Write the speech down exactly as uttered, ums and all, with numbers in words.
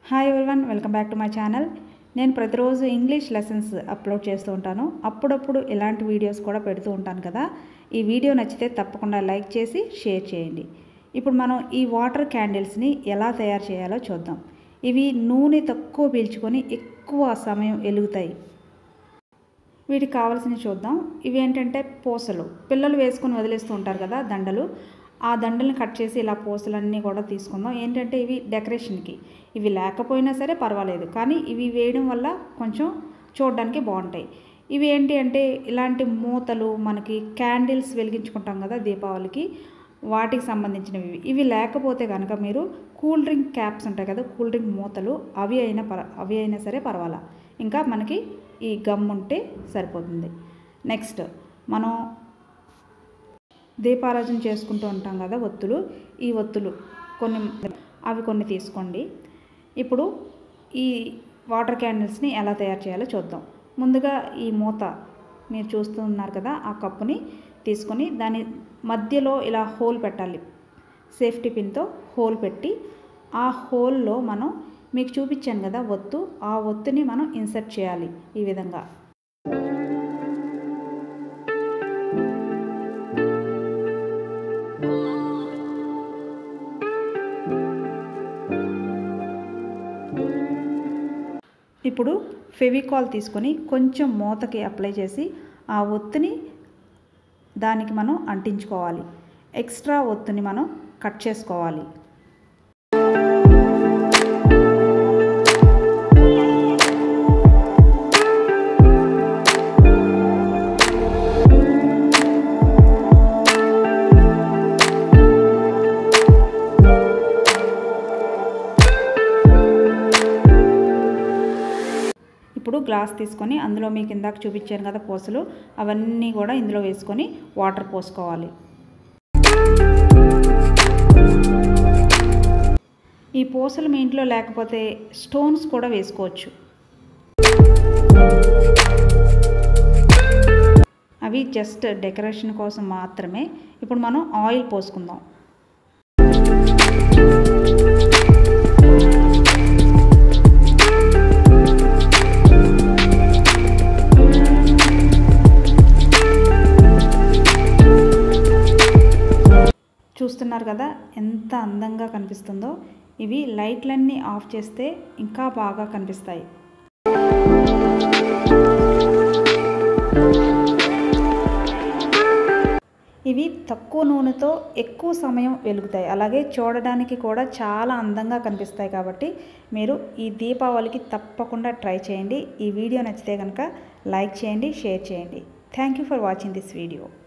Hi everyone, welcome back to my channel. నేను ప్రతిరోజు English lessons upload చేస్తూ ఉంటాను. అప్పుడప్పుడు ఇలాంటి వీడియోస్ కూడా పెడుతూ ఉంటాను కదా. ఈ వీడియో నచ్చితే తప్పకుండా లైక్ చేసి షేర్ చేయండి. ఇప్పుడు మనం ఈ వాటర్ క్యాండిల్స్ని ఎలా తయారు చేయాలో చూద్దాం. ఇవి నూనె తక్కువ పీల్చుకొని ఎక్కువ సమయం వెలుగుతాయి. వీటికి కావాల్సినవి చూద్దాం. ఇవి ఏంటంటే పూసలు, పిల్లలు వేసుకొని వదిలేస్తూ ఉంటారు కదా దండలు. ఆ దండల్ని కట్ చేసి ఇలా పూసలన్నీ కూడా తీసుకుందాం. ఏంటంటే ఇవి డెకరేషన్కి, ఇవి లేకపోయినా సరే పర్వాలేదు, కానీ ఇవి వేయడం వల్ల కొంచెం చూడడానికి బాగుంటాయి. ఇవి ఏంటి అంటే ఇలాంటి మూతలు, మనకి క్యాండిల్స్ వెలిగించుకుంటాం కదా దీపావళికి, వాటికి సంబంధించినవి. ఇవి లేకపోతే కనుక మీరు కూల్ డ్రింక్ క్యాప్స్ ఉంటాయి కదా, కూల్ డ్రింక్ మూతలు, అవి అయినా పర అవి అయినా సరే పర్వాలా. ఇంకా మనకి ఈ గమ్ ఉంటే సరిపోతుంది. నెక్స్ట్ మనం దీపారాజన చేసుకుంటూ ఉంటాం కదా ఒత్తులు, ఈ ఒత్తులు కొన్ని, అవి కొన్ని తీసుకోండి. ఇప్పుడు ఈ వాటర్ క్యాండిల్స్ని ఎలా తయారు చేయాలో చూద్దాం. ముందుగా ఈ మూత మీరు చూస్తున్నారు కదా, ఆ కప్పుని తీసుకొని దాని మధ్యలో ఇలా హోల్ పెట్టాలి. సేఫ్టీ పిన్తో హోల్ పెట్టి ఆ హోల్లో మనం మీకు చూపించాను కదా ఒత్తు, ఆ ఒత్తుని మనం ఇన్సర్ట్ చేయాలి ఈ విధంగా. ఇప్పుడు ఫెవికాల్ తీసుకొని కొంచెం మూతకి అప్లై చేసి ఆ ఒత్తుని దానికి మనం అంటించుకోవాలి. ఎక్స్ట్రా ఒత్తుని మనం కట్ చేసుకోవాలి. ఇప్పుడు గ్లాస్ తీసుకొని అందులో మీకు ఇందాక చూపించాను కదా పూసలు, అవన్నీ కూడా ఇందులో వేసుకొని వాటర్ పోసుకోవాలి. ఈ పూసలు మీ ఇంట్లో లేకపోతే స్టోన్స్ కూడా వేసుకోవచ్చు. అవి జస్ట్ డెకరేషన్ కోసం మాత్రమే. ఇప్పుడు మనం ఆయిల్ పోసుకుందాం. చూస్తున్నారు కదా ఎంత అందంగా కనిపిస్తుందో. ఇవి లైట్లన్నీ ఆఫ్ చేస్తే ఇంకా బాగా కనిపిస్తాయి. ఇవి తక్కువ నూనెతో ఎక్కువ సమయం వెలుగుతాయి, అలాగే చూడడానికి కూడా చాలా అందంగా కనిపిస్తాయి. కాబట్టి మీరు ఈ దీపావళికి తప్పకుండా ట్రై చేయండి. ఈ వీడియో నచ్చితే కనుక లైక్ చేయండి, షేర్ చేయండి. Thank you for watching this video.